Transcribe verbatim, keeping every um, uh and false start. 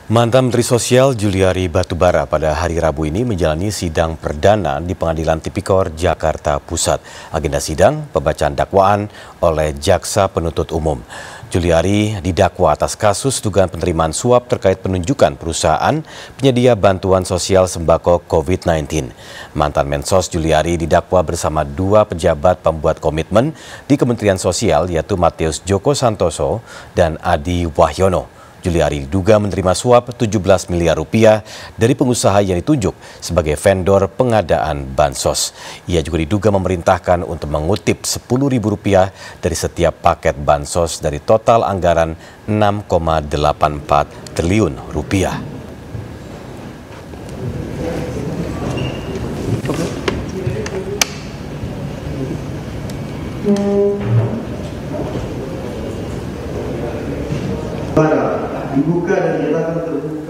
Mantan Menteri Sosial Juliari Batubara pada hari Rabu ini menjalani sidang perdana di Pengadilan Tipikor Jakarta Pusat. Agenda sidang pembacaan dakwaan oleh Jaksa Penuntut Umum. Juliari didakwa atas kasus dugaan penerimaan suap terkait penunjukan perusahaan penyedia bantuan sosial sembako COVID sembilan belas. Mantan Mensos Juliari didakwa bersama dua pejabat pembuat komitmen di Kementerian Sosial yaitu Matius Joko Santoso dan Adi Wahyono. Juliari diduga menerima suap tujuh belas miliar rupiah dari pengusaha yang ditunjuk sebagai vendor pengadaan bansos. Ia juga diduga memerintahkan untuk mengutip sepuluh ribu rupiah dari setiap paket bansos dari total anggaran enam koma delapan empat triliun rupiah. Dibuka dan dinyatakan terbuka.